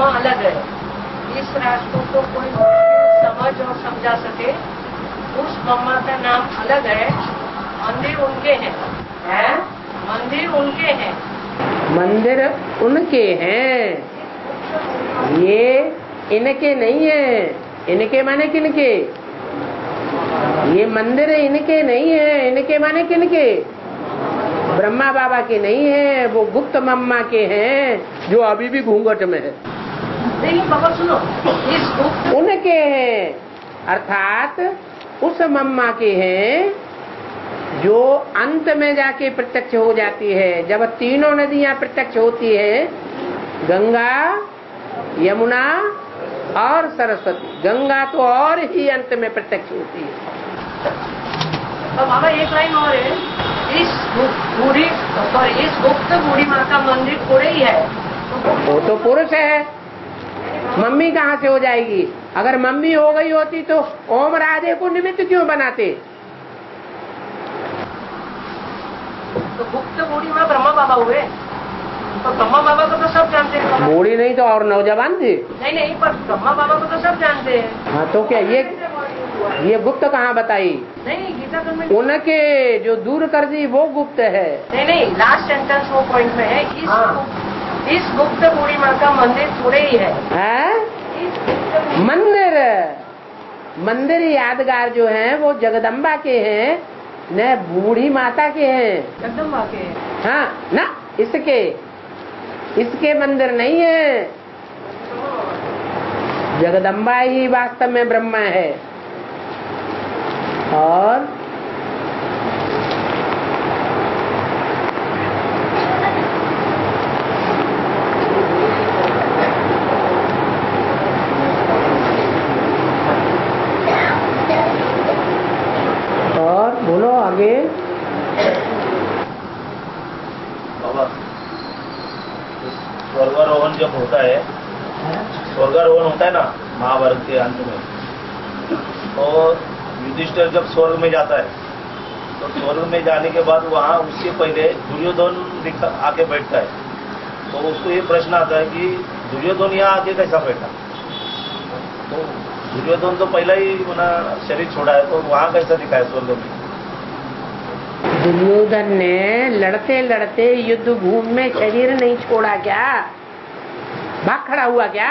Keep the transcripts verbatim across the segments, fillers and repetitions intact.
ब्रह्मा अलग है। इस राष्ट्र को कोई समझ और समझा सके, उस ब्रह्मा का नाम अलग है। मंदिर उनके हैं, है? मंदिर उनके हैं, मंदिर उनके हैं, ये इनके नहीं है। इनके माने किनके? ये मंदिर इनके नहीं है। इनके माने किनके? ब्रह्मा बाबा के नहीं है, वो गुप्त मम्मा के हैं जो अभी भी घूंघट में है। नहीं बाबा सुनो, इस गुप्त उनके हैं, अर्थात उस मम्मा के हैं जो अंत में जाके प्रत्यक्ष हो जाती है। जब तीनों नदियां प्रत्यक्ष होती है, गंगा, यमुना और सरस्वती। गंगा तो और ही अंत में प्रत्यक्ष होती है। तो बाबा एक लाइन और है, इस बूढ़ी और इस गुप्त बूढ़ी माँ का मंदिर थोड़े ही है। वो तो पुरुष है, मम्मी कहाँ से हो जाएगी? अगर मम्मी हो गई होती तो ओम राधे को निमित्त क्यों बनाते? तो गुप्त बूढ़ी माँ ब्रह्मा बाबा हुए, तो ब्रह्मा बाबा को तो सब जानते हैं। बूढ़ी नहीं तो और नौजवान थी। नहीं नहीं, पर ब्रह्मा बाबा को तो सब जानते हैं। हाँ तो क्या ये ये गुप्त कहाँ बताई? नहीं गीता में उनके जो दूर कर दी वो गुप्त है। नहीं नहीं, लास्ट सेंटेंस वो पॉइंट में है। इस हाँ। इस गुप्त बूढ़ी माँ का मंदिर थोड़े ही है, है? मंदिर मंदिर यादगार जो है वो जगदम्बा के हैं, न बूढ़ी माता के हैं। जगदम्बा के? हाँ ना, इसके इसके मंदिर नहीं है। जगदम्बा ही वास्तव में ब्रह्मा है। और और बोलो आगे। बाबा, स्वर्गारोहण जब होता है, स्वर्गारोहण होता है ना महाभारत के अंत में, तो युधिष्ठिर जब स्वर्ग में जाता है, तो स्वर्ग में जाने के बाद वहाँ उसके पहले दुर्योधन आके बैठता है। तो उसको ये प्रश्न आता है कि दुर्योधन यहाँ आके कैसा बैठा? तो दुर्योधन तो पहला ही अपना शरीर छोड़ा है, तो वहाँ कैसा दिखा है स्वर्ग में? दुर्योधन ने लड़ते लड़ते युद्ध भूमि में शरीर नहीं छोड़ा क्या? भाग खड़ा हुआ क्या?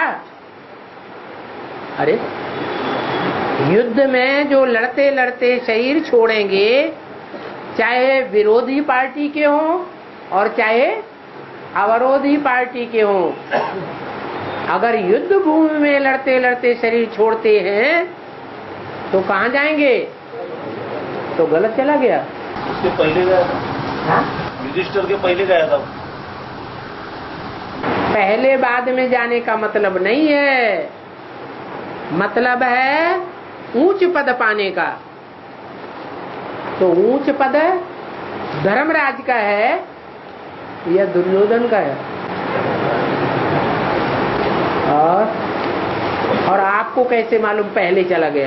अरे युद्ध में जो लड़ते लड़ते शरीर छोड़ेंगे, चाहे विरोधी पार्टी के हों और चाहे अवरोधी पार्टी के हों, अगर युद्ध भूमि में लड़ते लड़ते शरीर छोड़ते हैं तो कहाँ जाएंगे? तो गलत चला गया। उसके पहले गया था, युधिष्ठिर के पहले गया था। पहले बाद में जाने का मतलब नहीं है, मतलब है ऊंच पद पाने का। तो ऊंच पद धर्मराज का है या दुर्योधन का है? और और आपको कैसे मालूम पहले चला गया?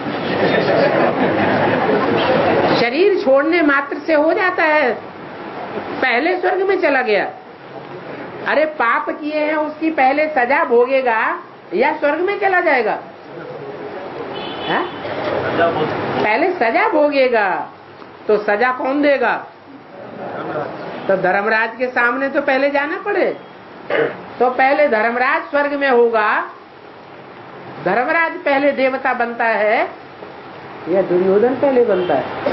शरीर छोड़ने मात्र से हो जाता है, पहले स्वर्ग में चला गया। अरे पाप किए हैं उसकी पहले सजा भोगेगा या स्वर्ग में चला जाएगा? है? पहले सजा भोगेगा, तो सजा कौन देगा? तो धर्मराज के सामने तो पहले जाना पड़े। तो पहले धर्मराज स्वर्ग में होगा, धर्मराज पहले देवता बनता है या दुर्योधन पहले बनता है?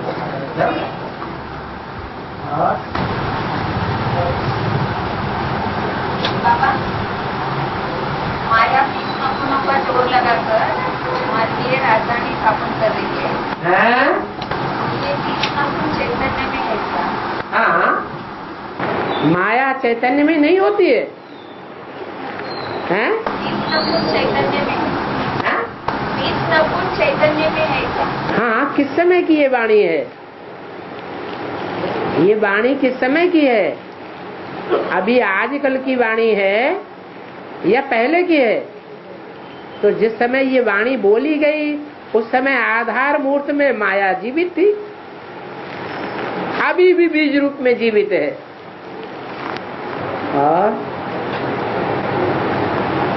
बाबा, माया अपनों का जोर लगाकर हमारी ये राजधानी स्थापन कर रही है। हैं? ये कृष्ण चैतन्य में है क्या? हाँ, माया चैतन्य में नहीं होती है, हैं? कृष्ण चैतन्य में, हाँ? कृष्ण चैतन्य में है क्या? हाँ, किस समय की ये वाणी है? ये वाणी किस समय की है? अभी आजकल की वाणी है या पहले की है? तो जिस समय ये वाणी बोली गई उस समय आधार मूर्त में माया जीवित थी, अभी भी बीज रूप में जीवित है। और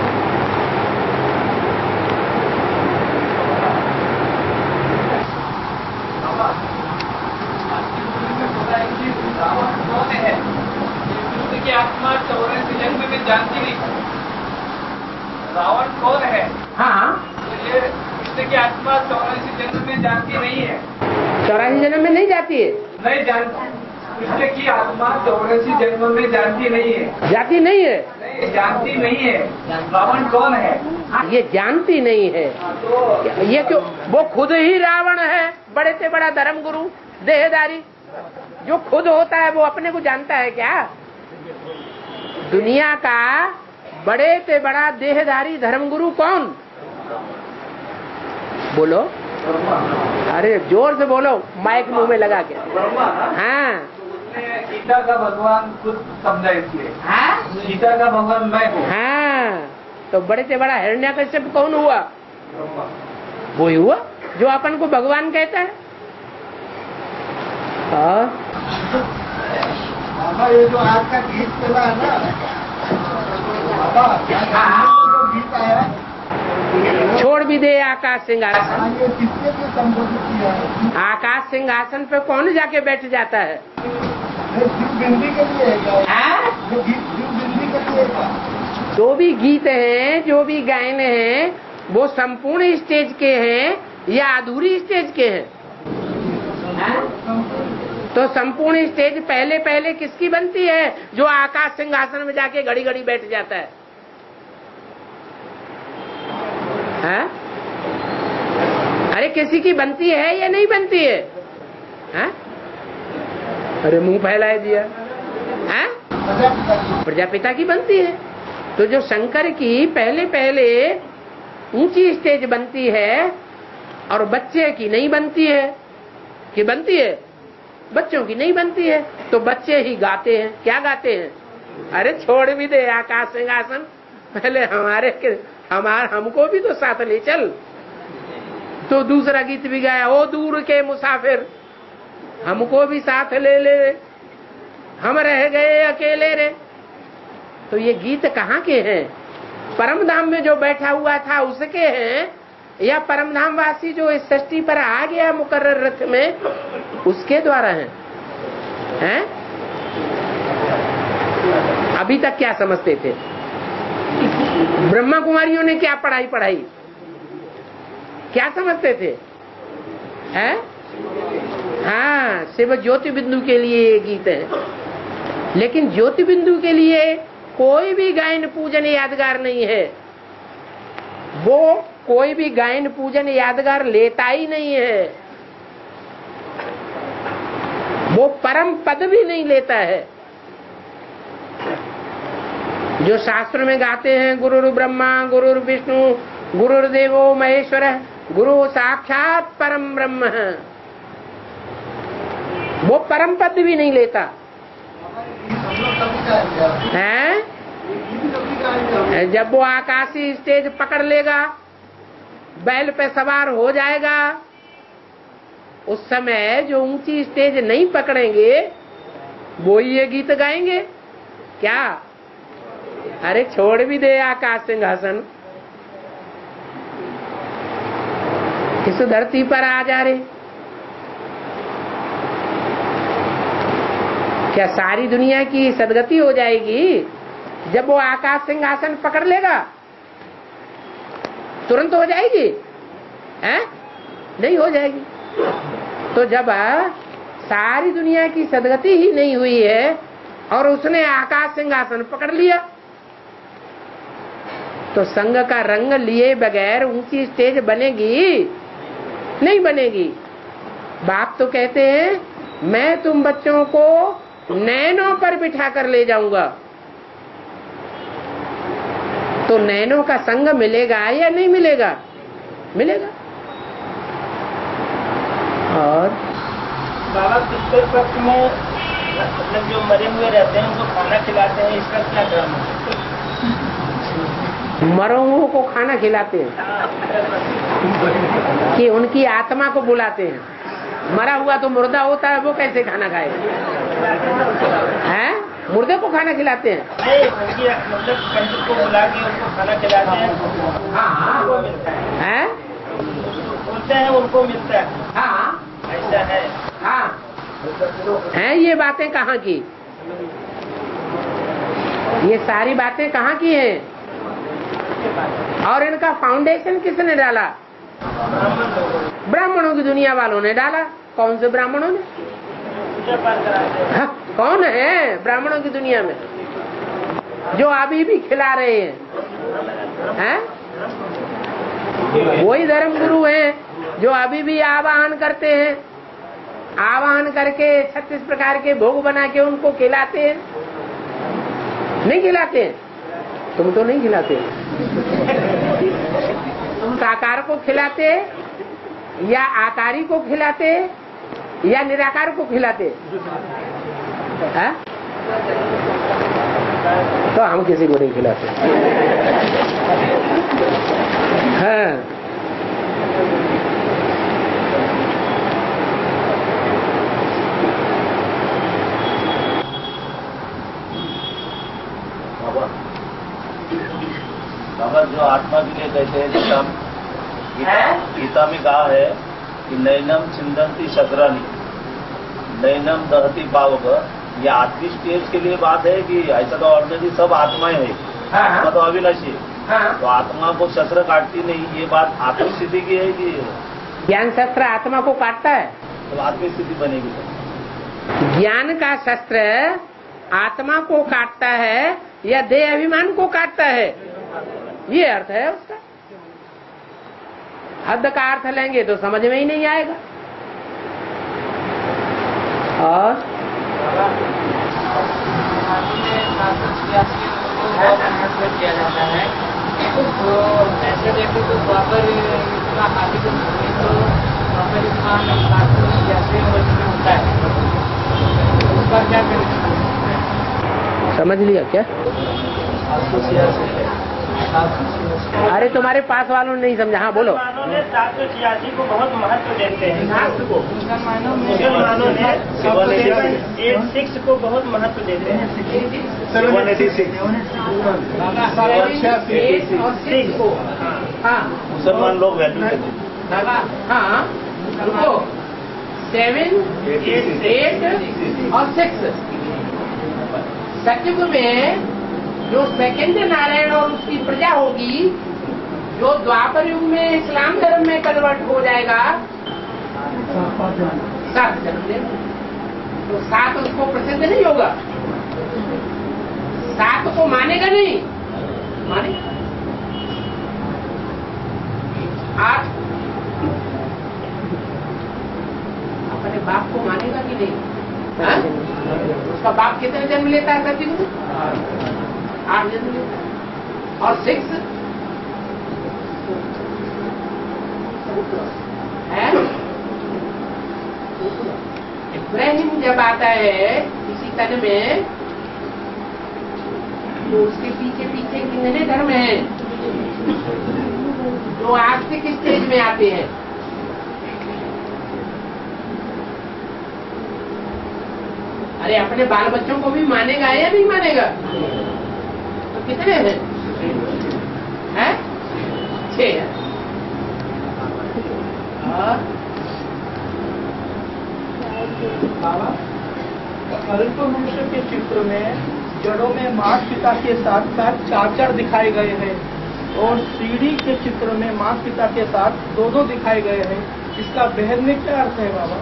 चौरासी जन्म में जानती नहीं है, चौरासी जन्म में नहीं जाती है, नहीं जानती। कृष्ण की आत्मा चौरासी जन्म में जानती नहीं है, जाती नहीं है, नहीं जानती नहीं है रावण कौन है। ये जानती नहीं है। तो ये क्यों? वो खुद ही रावण है, बड़े से बड़ा धर्म गुरु देहदारी। जो खुद होता है वो अपने को जानता है क्या? दुनिया का बड़े से बड़ा देहधारी धर्मगुरु कौन? बोलो, अरे जोर से बोलो, माइक मुंह में लगा के। ब्रह्मा हाँ उसने गीता का भगवान खुद समझा, इसलिए हाँ गीता का भगवान मैं हूँ। हाँ, तो बड़े से बड़ा हिरण्यकश्यप कौन हुआ? ब्रह्मा वो ही हुआ जो अपन को भगवान कहता है। हाँ, बाबा ये जो आपका गीत चला है ना बाबा, जो गीत आया छोड़ भी दे आकाश सिंहासन। हाँ, ये किसके लिए संबोधित किया है? आकाश सिंहासन पे कौन जाके बैठ जाता है? ये शिव बिंदी के लिए है क्या? हाँ? ये गीत शिव बिंदी के लिए है क्या? जो भी गीत हैं, जो भी गायन हैं, वो संपूर्ण स्टेज के हैं या अधूरी स्टेज के हैं? तो संपूर्ण स्टेज पहले पहले किसकी बनती है? जो आकाश सिंहासन में जाके घड़ी घड़ी बैठ जाता है। हाँ? अरे किसी की बनती है या नहीं बनती है? हाँ? अरे मुंह फैलाए दिया। हाँ? प्रजापिता की बनती है। तो जो शंकर की पहले पहले ऊंची स्टेज बनती है और बच्चे की नहीं बनती है, कि बनती है? बच्चों की नहीं बनती है, तो बच्चे ही गाते हैं। क्या गाते हैं? अरे छोड़ भी दे आकाश सिंहासन, पहले हमारे हमार हमको भी तो साथ ले चल। तो दूसरा गीत भी गाया, ओ दूर के मुसाफिर हमको भी साथ ले ले, हम रह गए अकेले रे। तो ये गीत कहाँ के हैं? परम धाम में जो बैठा हुआ था उसके हैं, या परम धाम वासी जो इस सृष्टि पर आ गया मुकर्रर रथ में उसके द्वारा हैं? हैं? अभी तक क्या समझते थे? ब्रह्मा कुमारियों ने क्या पढ़ाई पढ़ाई क्या समझते थे? हैं? हाँ, शिव ज्योति बिंदु के लिए ये गीत है। लेकिन ज्योति बिंदु के लिए कोई भी गायन पूजन यादगार नहीं है। वो कोई भी गायन पूजन यादगार लेता ही नहीं है। वो परम पद भी नहीं लेता है। जो शास्त्र में गाते हैं गुरुर् ब्रह्मा गुरुर् विष्णु गुरुर्देवो महेश्वर गुरु साक्षात परम ब्रह्म, वो परम पद भी नहीं लेता है। जब वो आकाशी स्टेज पकड़ लेगा, बैल पे सवार हो जाएगा, उस समय जो ऊंची स्टेज नहीं पकड़ेंगे वो ये गीत गाएंगे। क्या? अरे छोड़ भी दे आकाश सिंहासन, इस धरती पर आ जा रे। क्या सारी दुनिया की सदगति हो जाएगी जब वो आकाश सिंहासन पकड़ लेगा? तुरंत हो जाएगी? हैं? नहीं हो जाएगी। तो जब सारी दुनिया की सदगति ही नहीं हुई है और उसने आकाश सिंहासन पकड़ लिया, तो संग का रंग लिए बगैर ऊंची स्टेज बनेगी? नहीं बनेगी। बाप तो कहते हैं मैं तुम बच्चों को नैनों पर बिठा कर ले जाऊंगा। तो नैनों का संग मिलेगा या नहीं मिलेगा? मिलेगा। और बाबा पिछले पक्ष में मतलब जो मरे हुए रहते हैं उनको खाना खिलाते हैं, इसका क्या धर्म है? मरों को खाना खिलाते हैं कि उनकी आत्मा को बुलाते हैं। मरा हुआ तो मुर्दा होता है, वो कैसे खाना खाएगा? हैं? मुर्दे को खाना खिलाते हैं? नहीं, उनकी मतलब पंडित को बुला के उनको खाना खिलाते हैं। उनको मिलता है। हैं? बोलते हैं उनको मिलता है। हाँ, ऐसा है। हाँ। हैं ये बातें कहाँ की? ये सारी बातें कहाँ की हैं? और इनका फाउंडेशन किसने डाला? ब्राह्मण लोगों ब्राह्मणों की दुनिया वालों ने डाला। कौन से ब्राह्मणों ने? हाँ, कौन है ब्राह्मणों की दुनिया में जो अभी भी खिला रहे हैं? हैं? वही धर्म गुरु हैं जो अभी भी आवाहन करते हैं, आवाहन करके छत्तीस प्रकार के भोग बना के उनको खिलाते हैं। नहीं खिलाते हैं? तुम तो नहीं खिलाते। तुम साकार को खिलाते या आकारी को खिलाते या निराकार को खिलाते? है? तो हम किसी को नहीं खिलाते। हाँ। बाबा जो आत्मा के लिए कहते हैं, गीता गीता, गीता में कहा है कि नैनम छिंदंती शतरानी नैनम दहती पावक, ये आखिरी स्टेज के लिए बात है कि ऐसा तो ऑलरेडी सब आत्माएं है, आत्मा तो अविनाशी है, हाँ। तो आत्मा को शस्त्र काटती नहीं, ये बात आत्मिक स्थिति की है कि ज्ञान शस्त्र आत्मा को काटता है? तो आत्मिक स्थिति बनेगी तो। ज्ञान का शस्त्र आत्मा को काटता है या देह अभिमान को काटता है? ये अर्थ है उसका। हद का अर्थ लेंगे तो समझ में ही नहीं आएगा। और किया जाता है तो ऐसे देखे तो द्वापर का आदि को तो द्वापर जैसे होता है, उसका क्या करें? समझ लिया क्या? अरे तुम्हारे पास वालों ने नहीं समझा। हाँ बोलो। मुसलमानों ने सात सौ छियासी को बहुत महत्व देते हैं। शास्त्र को मुसलमानों ने एट सिक्स को बहुत महत्व देते हैं। सेवन एटी सिक्स और सिक्स को, हाँ मुसलमान लोग वैल्यू देते हैं। हाँ रुको, सेवन एट और सिक्स। सतयुग में जो सेकंड नारायण और उसकी प्रजा होगी, जो द्वापर युग में इस्लाम धर्म में कन्वर्ट हो जाएगा, सात जन्म लेगा, तो सात उसको प्रसिद्ध नहीं होगा, सात को मानेगा नहीं, माने आठ अपने बाप को मानेगा कि नहीं? हाँ? उसका बाप कितने जन्म लेता है सतयुग में? आठ जन्म लेता है। और सिक्स है इब्राहिम जब आता है इसी तन में, तो उसके पीछे पीछे कितने धर्म हैं जो आस्तिक स्टेज में आते हैं? अरे अपने बाल बच्चों को भी मानेगा या नहीं मानेगा? तो कितने हैं? हैं? छह। बाबा, अल्प मनुष्य के चित्र में जड़ों में माता पिता के साथ साथ चाचर दिखाए गए हैं और सीढ़ी के चित्र में माता पिता के साथ दोनों दिखाए गए हैं। इसका भेद में क्या अर्थ है बाबा?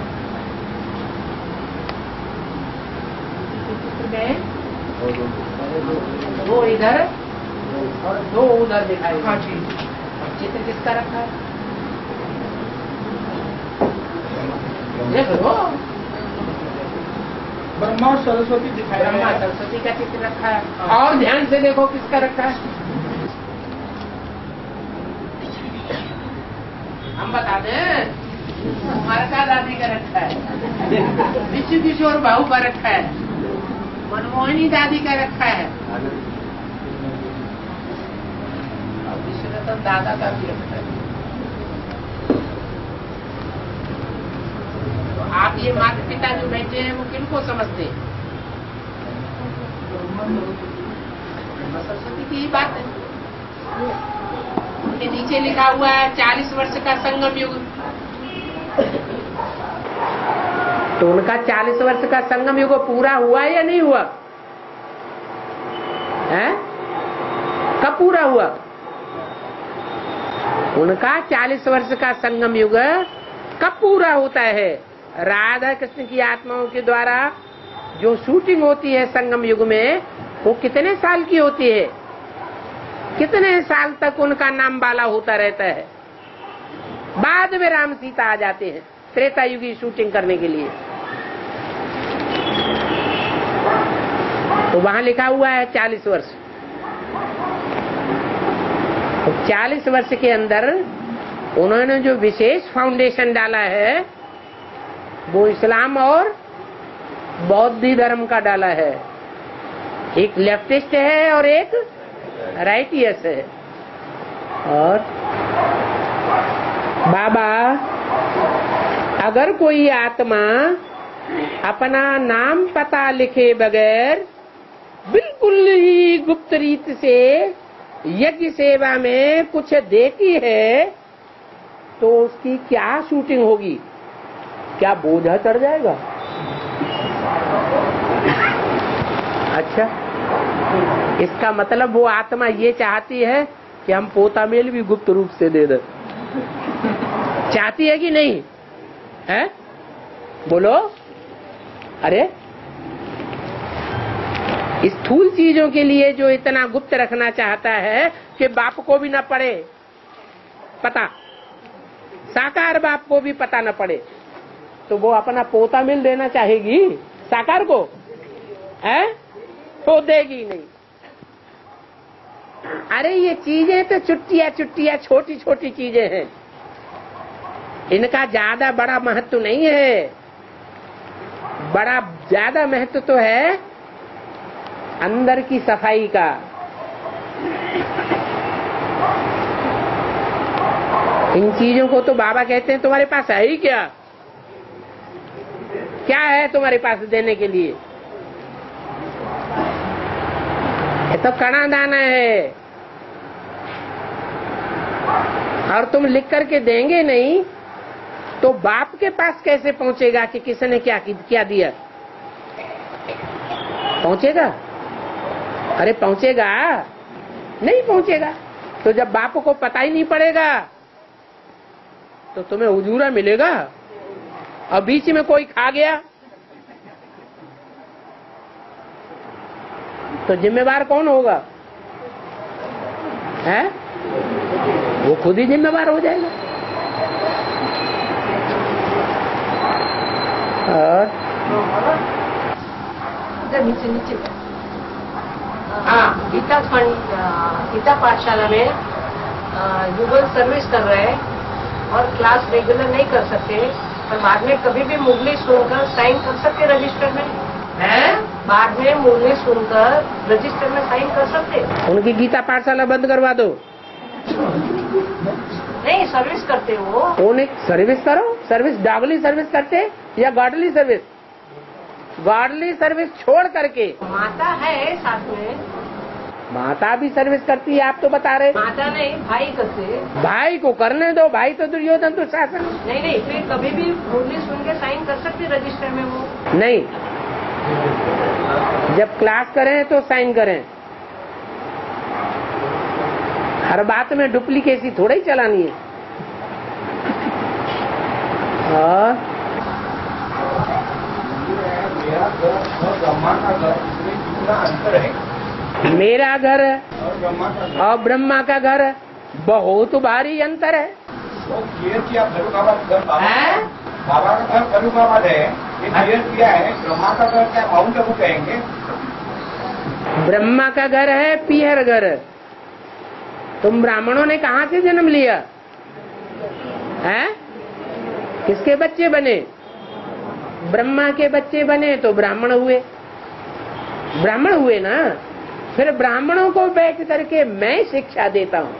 दो इधर और दो उधर दिखाई। हाँ जी। चित्र किसका रखा है? देखो, ब्रह्मा और सरस्वती दिखाया ब्रह्मा गया है। सरस्वती का चित्र रखा है। और ध्यान से देखो किसका रखा है। हम बता दें, हमारा का दादी का रखा है, विश्व किशोर बाहू का रखा है, मनमोहिनी दादी का रखा है, और विश्वरतन दादा का भी रखा है। तो आप ये माता पिता जो बैठे हैं वो किनको समझते हैं? सरस्वती की ही बात है। उनके नीचे लिखा हुआ है चालीस वर्ष का संगम युग। तो उनका चालीस वर्ष का संगम युग पूरा हुआ या नहीं हुआ है? कब पूरा हुआ? उनका चालीस वर्ष का संगम युग कब पूरा होता है? राधा कृष्ण की आत्माओं के द्वारा जो शूटिंग होती है संगम युग में, वो कितने साल की होती है? कितने साल तक उनका नाम बाला होता रहता है। बाद में राम सीता आ जाते हैं त्रेता युग की शूटिंग करने के लिए। तो वहां लिखा हुआ है चालीस वर्ष। तो चालीस वर्ष के अंदर उन्होंने जो विशेष फाउंडेशन डाला है वो इस्लाम और बौद्ध धर्म का डाला है। एक लेफ्टिस्ट है और एक राइटियस है। और बाबा, अगर कोई आत्मा अपना नाम पता लिखे बगैर बिल्कुल ही गुप्त रीत से यज्ञ सेवा में कुछ देती है तो उसकी क्या शूटिंग होगी? क्या बोझा चढ़ जाएगा? अच्छा, इसका मतलब वो आत्मा ये चाहती है कि हम पोता मेल भी गुप्त रूप से दे दे। चाहती है कि नहीं है? बोलो। अरे स्थूल चीजों के लिए जो इतना गुप्त रखना चाहता है कि बाप को भी न पड़े पता, साकार बाप को भी पता न पड़े, तो वो अपना पोता मिल देना चाहेगी साकार को? है? तो देगी नहीं। अरे ये चीजें तो चुट्टिया चुट्टिया छोटी छोटी चीजें हैं, इनका ज्यादा बड़ा महत्व नहीं है। बड़ा ज्यादा महत्व तो है अंदर की सफाई का। इन चीजों को तो बाबा कहते हैं तुम्हारे पास है ही क्या? क्या है तुम्हारे पास देने के लिए? ये तो कणा दाना है, और तुम लिख करके देंगे नहीं तो बाप के पास कैसे पहुंचेगा कि किसने क्या क्या दिया? पहुंचेगा? अरे पहुंचेगा? नहीं पहुंचेगा। तो जब बाप को पता ही नहीं पड़ेगा तो तुम्हें हुजूरा मिलेगा, और बीच में कोई खा गया तो जिम्मेवार कौन होगा? है? वो खुद ही जिम्मेवार हो जाएगा। और नीचे नीचे हाँ, गीता फंड गीता पाठशाला में युगल सर्विस कर रहे हैं और क्लास रेगुलर नहीं कर सकते, पर बाद में कभी भी मुरली सुनकर साइन कर सकते रजिस्टर में है? बाद में मुरली सुनकर रजिस्टर में साइन कर सकते। उनकी गीता पाठशाला बंद करवा दो। नहीं, सर्विस करते हो। उन्हें सर्विस करो। सर्विस डॉगली सर्विस करते या गॉडली सर्विस? गॉडली सर्विस छोड़ करके। माता है साथ में। माता भी सर्विस करती है, आप तो बता रहे। माता नहीं, भाई करते। भाई को करने दो, भाई तो दुर्योधन तो शासन। नहीं नहीं, फिर कभी भी मुरली सुन के साइन कर सकते रजिस्टर में वो? नहीं, जब क्लास करें तो साइन करें। हर बात में डुप्लीकेसी थोड़ा ही चलानी है। और मेरा घर और ब्रह्मा का घर बहुत भारी अंतर है। बाबा का घर फरुखाबाद है, ये क्लियर किया है। ब्रह्मा का घर क्या माउंट आबू कहेंगे? ब्रह्मा का घर है पीहर घर। तुम ब्राह्मणों ने कहाँ से जन्म लिया है? किसके बच्चे बने? ब्रह्मा के बच्चे बने तो ब्राह्मण हुए। ब्राह्मण हुए ना, फिर ब्राह्मणों को बैठ करके मैं शिक्षा देता हूँ।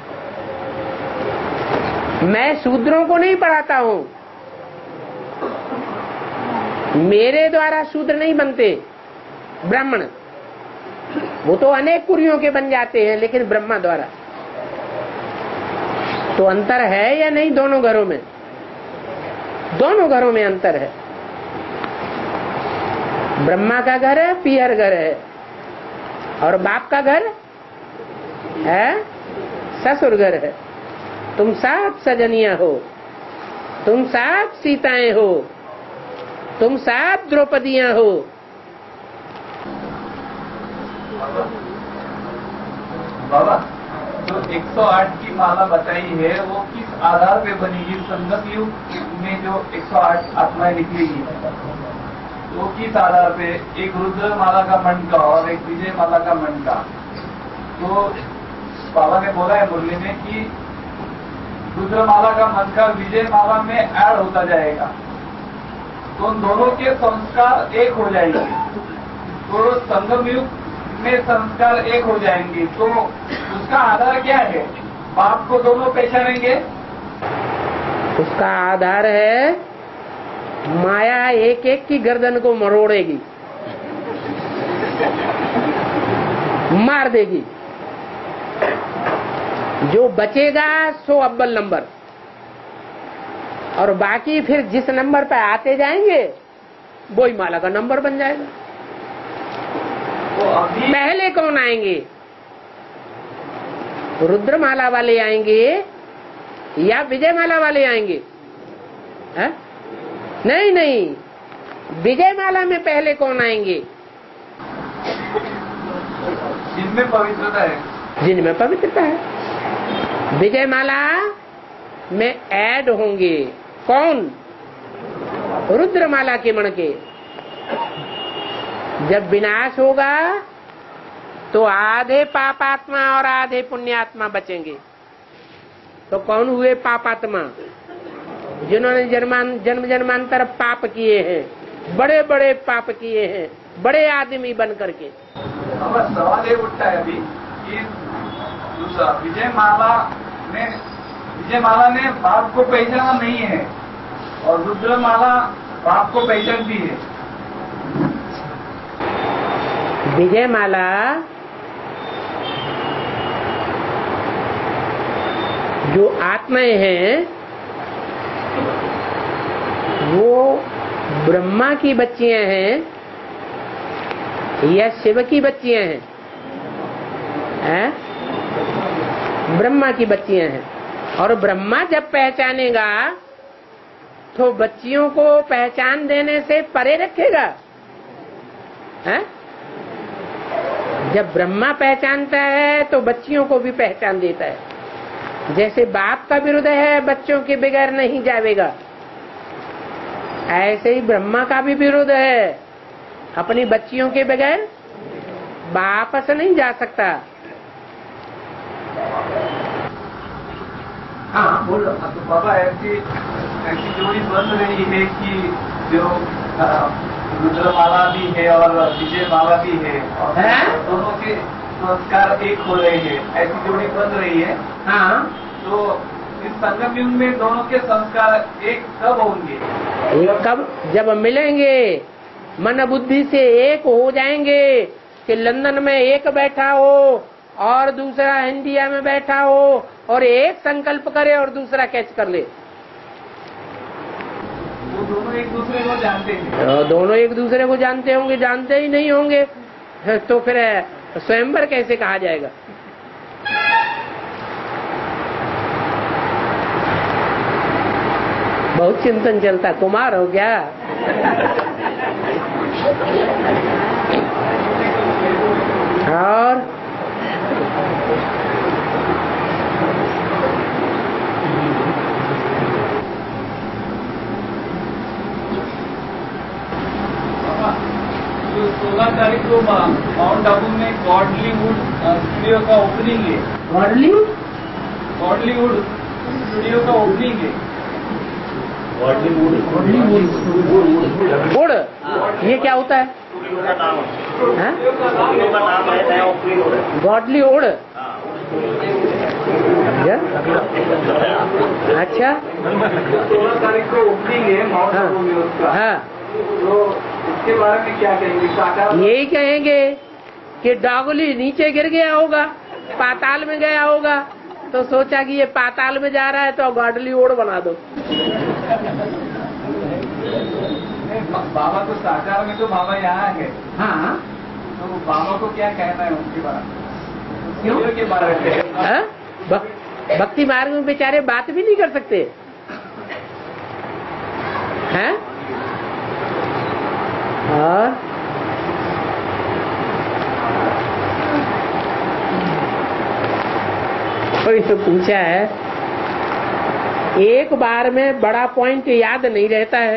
मैं शूद्रों को नहीं पढ़ाता हूँ। मेरे द्वारा शूद्र नहीं बनते ब्राह्मण, वो तो अनेक कुरियों के बन जाते हैं, लेकिन ब्रह्मा द्वारा। तो अंतर है या नहीं? दोनों घरों में, दोनों घरों में अंतर है। ब्रह्मा का घर है, पीहर घर है, और बाप का घर है, ससुर घर है। तुम सब सजनिया हो। तुम सब सीताएं हो, तुम सब द्रौपदियां हो। बाबा, जो एक सौ आठ की माला बताई है वो किस आधार पे बनेगी? संगम युग में जो एक सौ आठ आत्माएं निकलेगी वो किस आधार पे? एक रुद्र माला का मंडका और एक विजय माला का मंडका। तो बाबा ने बोला है मुरली में कि रुद्र माला का मंडका विजय माला में ऐड होता जाएगा, तो उन दोनों के संस्कार एक हो जाएंगे। तो संगम युग में संस्कार एक हो जाएंगे, तो उसका आधार क्या है? बाप को दोनों पहचानेंगे। उसका आधार है माया एक एक की गर्दन को मरोड़ेगी, मार देगी। जो बचेगा सो अव्वल नंबर, और बाकी फिर जिस नंबर पे आते जाएंगे वही माला का नंबर बन जाएगा। तो अभी पहले कौन आएंगे? रुद्रमाला वाले आएंगे या विजयमाला वाले आएंगे? है? नहीं नहीं, विजयमाला में पहले कौन आएंगे? जिनमें पवित्रता है, जिनमें पवित्रता है। विजयमाला में ऐड होंगे कौन? रुद्रमाला के मणके। जब विनाश होगा तो आधे पापात्मा और आधे पुण्यात्मा बचेंगे। तो कौन हुए पापात्मा? जिन्होंने जन्मान जन्म जन्मांतर पाप किए हैं, बड़े बड़े पाप किए हैं, बड़े आदमी बन करके। हमारा सवाल ये उठता है अभी कि दूसरा विजय माला ने विजय माला ने बाप को पहचाना नहीं है और रुद्र माला बाप को पहचानती है। विजयमाला जो आत्माएं हैं वो ब्रह्मा की बच्चियां हैं या शिव की बच्चियां हैं? हैं? ब्रह्मा की बच्चियां हैं। और ब्रह्मा जब पहचानेगा तो बच्चियों को पहचान देने से परे रखेगा। हैं? जब ब्रह्मा पहचानता है तो बच्चियों को भी पहचान देता है। जैसे बाप का विरुद्ध है बच्चों के बगैर नहीं जाएगा, ऐसे ही ब्रह्मा का भी विरुद्ध है, अपनी बच्चियों के बगैर वापस नहीं जा सकता। हाँ बोलो। तो बाबा ऐसी ऐसी जोड़ी बन रही है कि जो रुद्रमाला भी है और विजय माला भी है और है? दोनों के संस्कार एक हो रहे हैं, ऐसी जोड़ी बन रही है। हाँ, तो इस संगम युग में दोनों के संस्कार एक कब होंगे? एक कब? जब मिलेंगे, मन बुद्धि से एक हो जाएंगे। कि लंदन में एक बैठा हो और दूसरा इंडिया में बैठा हो और एक संकल्प करे और दूसरा कैच कर ले। वो दोनों एक दूसरे को जानते हैं। तो दोनों एक दूसरे को जानते होंगे, जानते ही नहीं होंगे तो फिर स्वयंवर कैसे कहा जाएगा? बहुत चिंतन चलता। कुमार हो गया? और सोलह तारीख को माउंट आबू में गॉडलीवुड स्टूडियो का ओपनिंग है। गॉडलीवुड गॉडलीवुड स्टूडियो का ओपनिंग है। गुड़, ये क्या होता है? का नाम है, हाँ? का नाम है नया ओपनिंग हो रहा है। Godlywood. अच्छा, सोलह तारीख को ओपनिंग है माउंट हाँ आबू में उसका। हाँ, तो इसके बारे में क्या कहेंगे? साकार यही कहेंगे कि डॉगली नीचे गिर गया होगा, पाताल में गया होगा, तो सोचा कि ये पाताल में जा रहा है तो गॉडली ओड बना दो। बाबा तो साकार में तो बाबा यहाँ है, हाँ, तो बाबा को क्या कहना है उनके बारे में? क्यों? के बारे में हाँ? भक- भक्ति मार्ग में बेचारे बात भी नहीं कर सकते। हैं? और कोई तो पूछा है, एक बार में बड़ा पॉइंट याद नहीं रहता है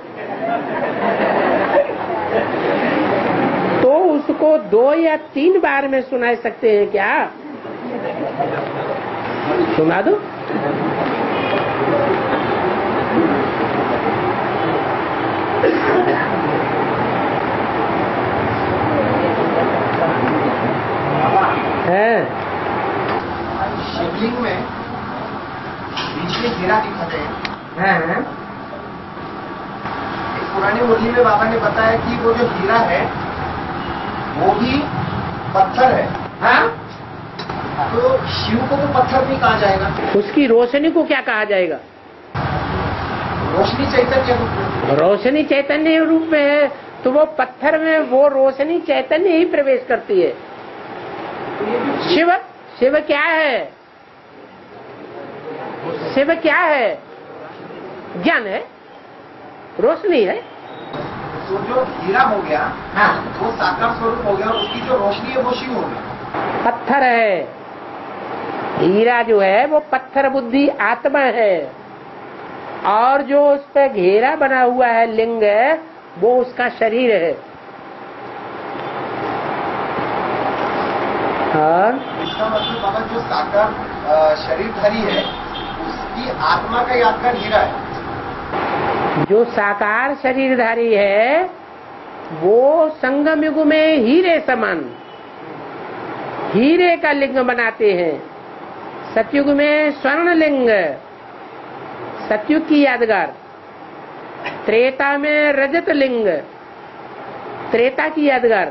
तो उसको दो या तीन बार में सुना सकते हैं क्या? सुना दो। है शिवलिंग में बीच में घेरा दिखाते हैं। हैं? एक पुरानी मुरली में बाबा ने बताया कि वो जो हीरा है वो भी पत्थर है। हाँ? तो शिव को तो पत्थर नहीं कहा जाएगा, उसकी रोशनी को क्या कहा जाएगा? रोशनी चैतन्य रूप में। रोशनी चैतन्य रूप में है तो वो पत्थर में वो रोशनी चैतन्य ही प्रवेश करती है। शिव शिव क्या है? शिव क्या है? ज्ञान है, रोशनी है। तो जो हीरा हो गया, हाँ, वो साकार स्वरूप हो गया और उसकी जो रोशनी है वो शिव हो गया। पत्थर है, हीरा जो है वो पत्थर बुद्धि आत्मा है, और जो उस पर घेरा बना हुआ है लिंग है वो उसका शरीर है। और इसका मतलब बाबा जो साकार शरीरधारी है उसकी आत्मा का यादगार हीरा है। जो साकार शरीरधारी है वो संगम युग में हीरे समान हीरे का लिंग बनाते हैं। सतयुग में स्वर्ण लिंग, सतयुग की यादगार। त्रेता में रजत लिंग, त्रेता की यादगार।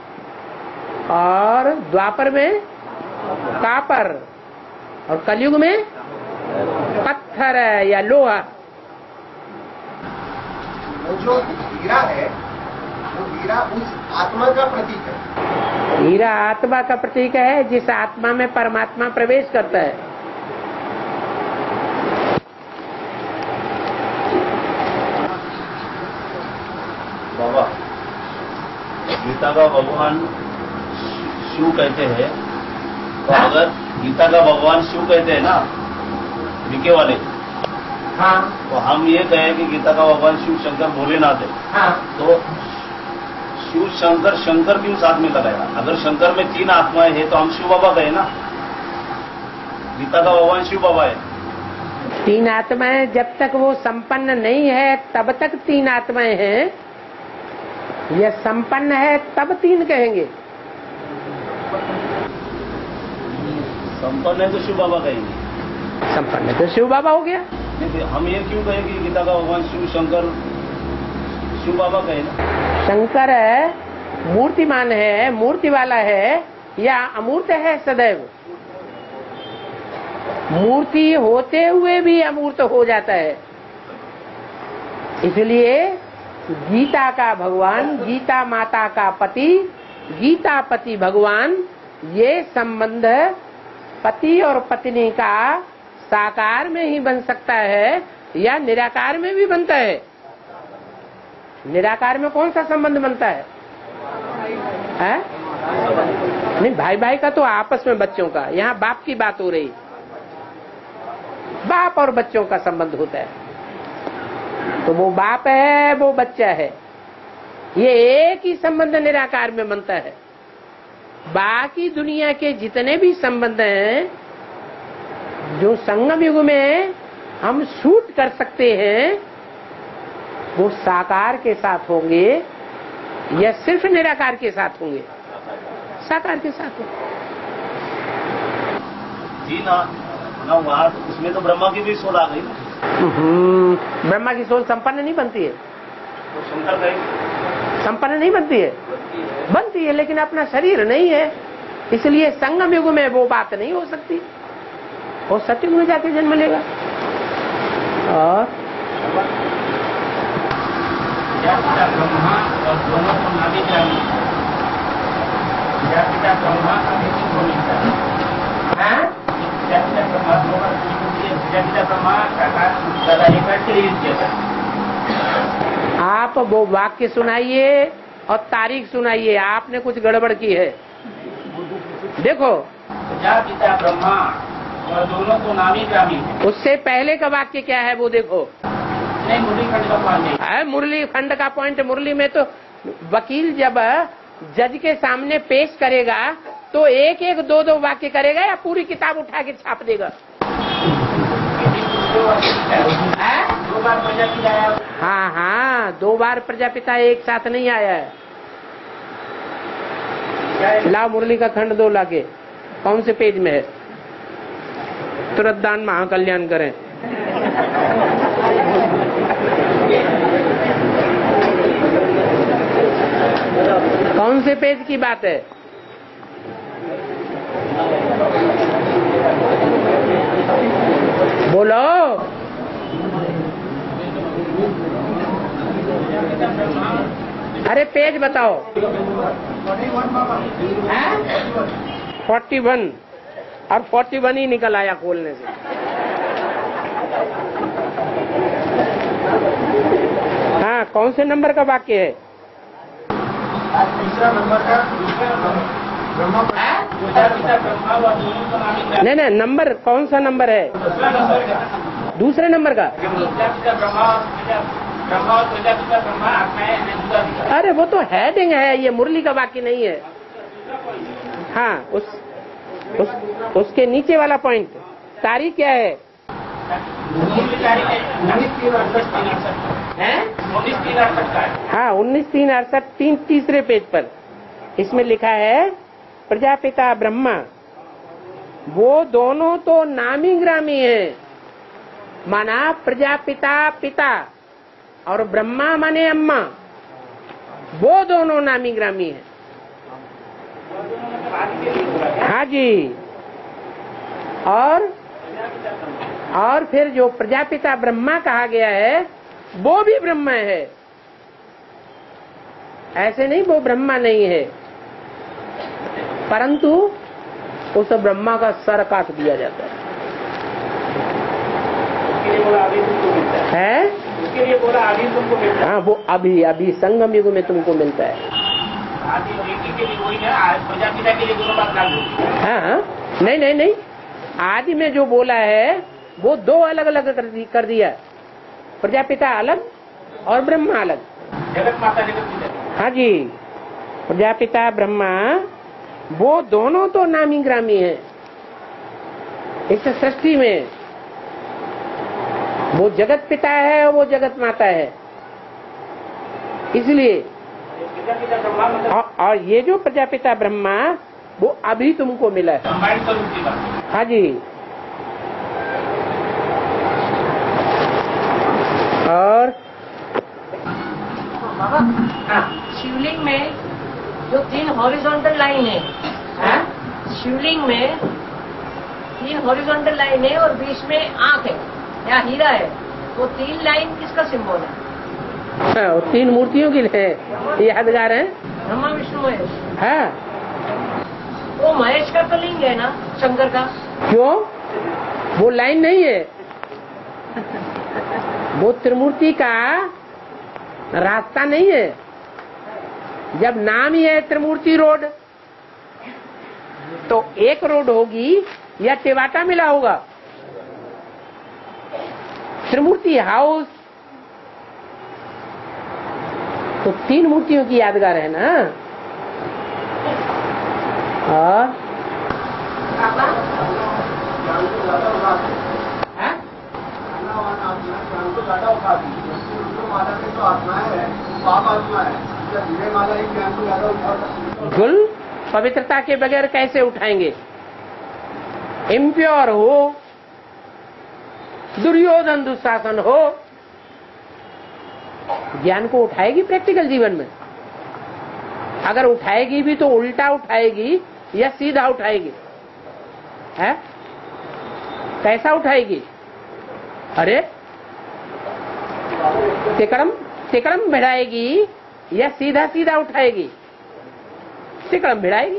और द्वापर में कापर, और कलयुग में पत्थर या लोहा। वो जो हीरा है वो हीरा उस आत्मा का प्रतीक है। हीरा आत्मा का प्रतीक है, जिस आत्मा में परमात्मा प्रवेश करता है। बाबा, गीता का भगवान शिव कहते हैं, तो अगर गीता का भगवान शिव कहते हैं ना बीके वाले, हाँ तो हम ये कहें कि गीता का भगवान शिव शंकर भोलेनाथ है, हाँ तो शिव शंकर शंकर क्यों साथ में लगाया? अगर शंकर में तीन आत्माएं हैं तो हम शिव बाबा कहे ना, गीता का भगवान शिव बाबा है। तीन आत्माएं जब तक वो संपन्न नहीं है तब तक तीन आत्माएं हैं, यह संपन्न है तब तीन कहेंगे। संपन्न है तो शिव बाबा कहेंगे। संपन्न है तो शिव बाबा हो गया। नहीं, हम ये क्यों कहें कि गीता का भगवान शिव शंकर शिव बाबा कहे ना? शंकर है मूर्तिमान है, मूर्ति वाला है, या अमूर्त है सदैव? मूर्ति होते हुए भी अमूर्त हो जाता है। इसलिए गीता का भगवान, गीता माता का पति, गीता पति भगवान, ये संबंध पति और पत्नी का साकार में ही बन सकता है या निराकार में भी बनता है। निराकार में कौन सा संबंध बनता है? है? नहीं, भाई भाई का तो आपस में बच्चों का, यहाँ बाप की बात हो रही। बाप और बच्चों का संबंध होता है, तो वो बाप है वो बच्चा है, ये एक ही संबंध निराकार में बनता है। बाकी दुनिया के जितने भी संबंध हैं जो संगम युग में हम शूट कर सकते हैं वो साकार के साथ होंगे या सिर्फ निराकार के साथ होंगे? साकार के साथ होंगे। जी ना, ना वहाँ उसमें तो ब्रह्मा की भी सोल आ गई ना। ब्रह्मा की सोल संपन्न नहीं बनती है, तो शंकर कहेंगे संपन्न नहीं बनती है, बनती है लेकिन अपना शरीर नहीं है, इसलिए संगम युग में वो बात नहीं हो सकती, वो सतयुग में जाके जन्म लेगा। और ब्रह्मा और दोनों को नामी चाहिए, पिता ब्रह्मा ब्रह्मा साकार दादा एक शरीर किया था, आप वो वाक्य सुनाइए और तारीख सुनाइए, आपने कुछ गड़बड़ की है। देखो प्रजापिता ब्रह्मा और दोनों को नामी ग्रामी है। उससे पहले का वाक्य क्या है वो देखो। नहीं, मुरली खंड का पॉइंट है मुरली खंड का पॉइंट। मुरली में तो वकील जब जज के सामने पेश करेगा तो एक एक दो दो वाक्य करेगा या पूरी किताब उठा के छाप देगा? दो बार प्रजापिता आया। हाँ हाँ, दो बार प्रजापिता एक साथ नहीं आया है। ला मुरली का खंड दो लाके, कौन से पेज में है? तुरंत दान महाकल्याण करें। कौन से पेज की बात है? बोलो। अरे पेज बताओ। फोर्टी वन और फोर्टी वन ही निकल आया खोलने से। हाँ, कौन से नंबर का वाक्य है? तीसरा नंबर का ब्रह्मा नहीं नहीं, नंबर कौन सा नंबर है? दूसरे नंबर का। अरे वो तो हेडिंग है, ये मुरली का वाक्य नहीं है। हाँ, उस, उस उसके नीचे वाला पॉइंट तारीख क्या है? हाँ, उन्नीस तीन अड़सठ तीन तीसरे पेज पर इसमें लिखा है प्रजापिता ब्रह्मा, वो दोनों तो नामी ग्रामी है। माना प्रजापिता पिता और ब्रह्मा माने अम्मा, वो दोनों नामी ग्रामी है। हाँ जी। और और फिर जो प्रजापिता ब्रह्मा कहा गया है वो भी ब्रह्मा है, ऐसे नहीं वो ब्रह्मा नहीं है, परंतु उस ब्रह्मा का सर काट दिया जाता है। है उसके लिए बोला अभी तुमको मिलता है। हाँ, वो अभी अभी संगम युग में तुमको मिलता है। आदि और एक ही के लिए वही है, प्रजापिता के लिए दोनों बात लागू होती है। हाँ हाँ, नहीं नहीं नहीं, आदि में जो बोला है वो दो अलग अलग कर, दी, कर दिया। प्रजापिता अलग और ब्रह्मा अलग। जगत माता जगत पिता। हाँ जी, प्रजापिता ब्रह्मा वो दोनों तो नामी ग्रामी है इस सृष्टि में। वो जगत पिता है और वो जगत माता है, इसलिए। और, और ये जो प्रजापिता ब्रह्मा वो अभी तुमको मिला है। हाँ जी। और बाबा, शिवलिंग में जो तीन हॉरिजॉन्टल लाइन है, हाँ? शिवलिंग में तीन हॉरिजॉन्टल लाइन है और बीच में आंख है या हीरा है, वो तीन लाइन किसका सिंबल है? हाँ, वो तीन मूर्तियों की है, यादगार है। ब्रह्मा विष्णु महेश। हाँ, वो महेश का तो लिंग है ना, शंकर का। क्यों? वो लाइन नहीं है, वो त्रिमूर्ति का रास्ता नहीं है। जब नाम ही है त्रिमूर्ति रोड, तो एक रोड होगी या टेवाटा मिला होगा? त्रिमूर्ति हाउस तो तीन मूर्तियों की यादगार है ना। और गुल पवित्रता के बगैर कैसे उठाएंगे? इम्प्योर हो, दुर्योधन दुशासन हो, ज्ञान को उठाएगी प्रैक्टिकल जीवन में। अगर उठाएगी भी तो उल्टा उठाएगी या सीधा उठाएगी? है कैसा उठाएगी? अरे तिकड़म तिकड़म भिड़ाएगी या सीधा सीधा उठाएगी? तिकड़म भिड़ाएगी।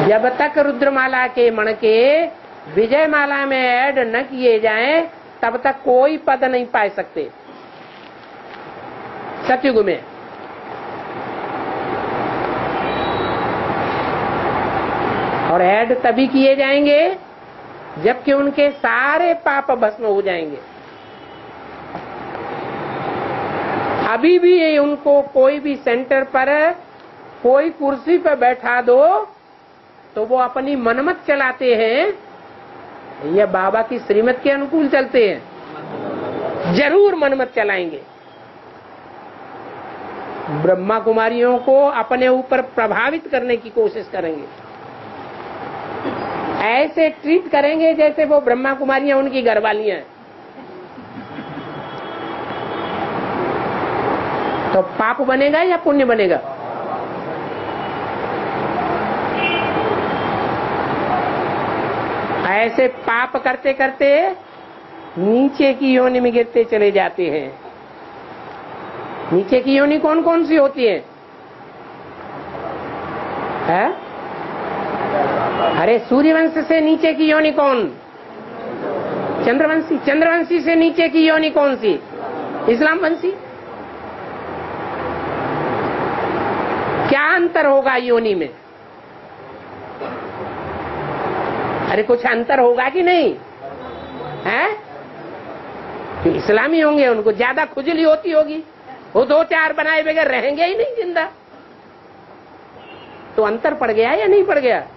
जब तक रुद्रमाला के मणके विजय माला में ऐड न किए जाएं, तब तक कोई पद नहीं पा सकते सतयुग में। और ऐड तभी किए जाएंगे जबकि उनके सारे पाप भस्म हो जाएंगे। अभी भी उनको कोई भी सेंटर पर कोई कुर्सी पर बैठा दो तो वो अपनी मनमत चलाते हैं या बाबा की श्रीमत के अनुकूल चलते हैं? जरूर मनमत चलाएंगे। ब्रह्मा कुमारियों को अपने ऊपर प्रभावित करने की कोशिश करेंगे, ऐसे ट्रीट करेंगे जैसे वो ब्रह्मा कुमारियां उनकी घरवालियां हैं। तो पाप बनेगा या पुण्य बनेगा? ऐसे पाप करते करते नीचे की योनि में गिरते चले जाते हैं। नीचे की योनि कौन कौन सी होती है? है? अरे सूर्यवंश से नीचे की योनि कौन? चंद्रवंशी। चंद्रवंशी से नीचे की योनि कौन सी? इस्लाम वंशी। क्या अंतर होगा योनि में? अरे कुछ अंतर होगा कि नहीं है? तो इस्लामी होंगे, उनको ज्यादा खुजली होती होगी, वो दो चार बनाए बगैर रहेंगे ही नहीं जिंदा। तो अंतर पड़ गया या नहीं पड़ गया?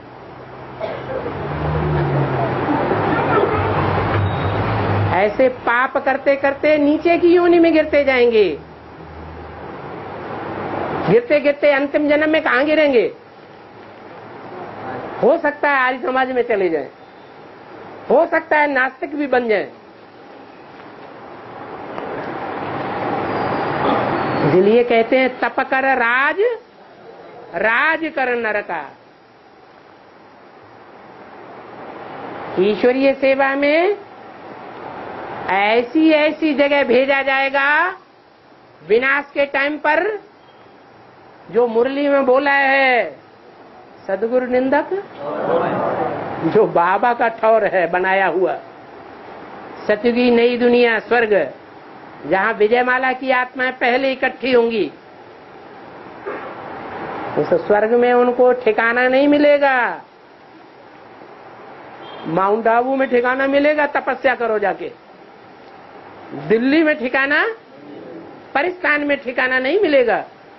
ऐसे पाप करते करते नीचे की योनि में गिरते जाएंगे। गिरते गिरते अंतिम जन्म में कहां गिरेंगे? हो सकता है आर्य समाज में चले जाएं, हो सकता है नास्तिक भी बन जाएं। इसलिए कहते हैं तप कर राज, राज कर नरका। ईश्वरीय सेवा में ऐसी ऐसी जगह भेजा जाएगा विनाश के टाइम पर, जो मुरली में बोला है सदगुरु निंदक, जो बाबा का ठौर है बनाया हुआ। सतयुगी नई दुनिया स्वर्ग, जहां विजयमाला की आत्माएं पहले इकट्ठी होंगी। उस स्वर्ग में उनको ठिकाना नहीं मिलेगा। माउंट आबू में ठिकाना मिलेगा, तपस्या करो जाके। दिल्ली में ठिकाना, परिस्तान में ठिकाना नहीं मिलेगा।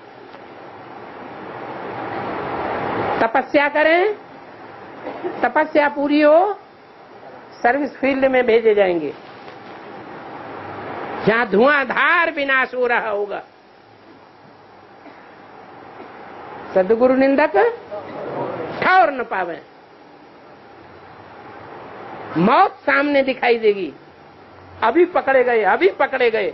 तपस्या करें, तपस्या पूरी हो, सर्विस फील्ड में भेजे जाएंगे जहां धुआंधार विनाश हो रहा होगा। सदगुरु निंदक ठौर न पावे, मौत सामने दिखाई देगी। अभी पकड़े गए, अभी पकड़े गए।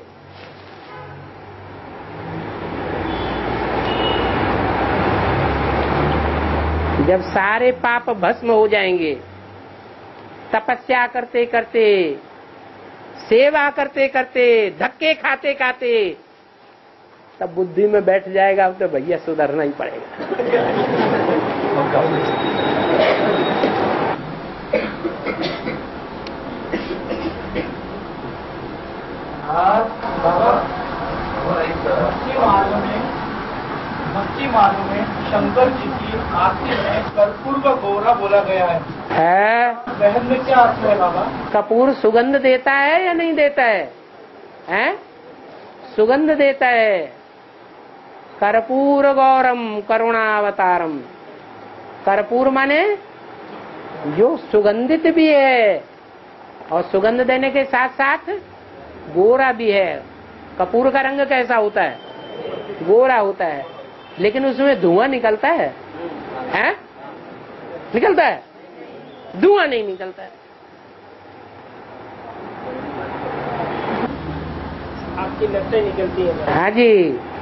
जब सारे पाप भस्म हो जाएंगे, तपस्या करते करते, सेवा करते करते, धक्के खाते खाते, तब बुद्धि में बैठ जाएगा अब तो भैया सुधरना ही पड़ेगा। भक्ति मार्ग में भक्ति मार्ग में शंकर जी की आरती में कर्पूर का गोरा बोला गया है, है? बहन में क्या अर्थ है बाबा? कपूर सुगंध देता है या नहीं देता है? हैं? सुगंध देता है। कर्पूर गौरम करुणावतारम। कर्पूर माने जो सुगंधित भी है और सुगंध देने के साथ साथ गोरा भी है। कपूर का रंग कैसा होता है? गोरा होता है, लेकिन उसमें धुआं निकलता है, हैं? निकलता है? धुआं नहीं निकलता है। आपकी लपटें निकलती है। हाँ जी।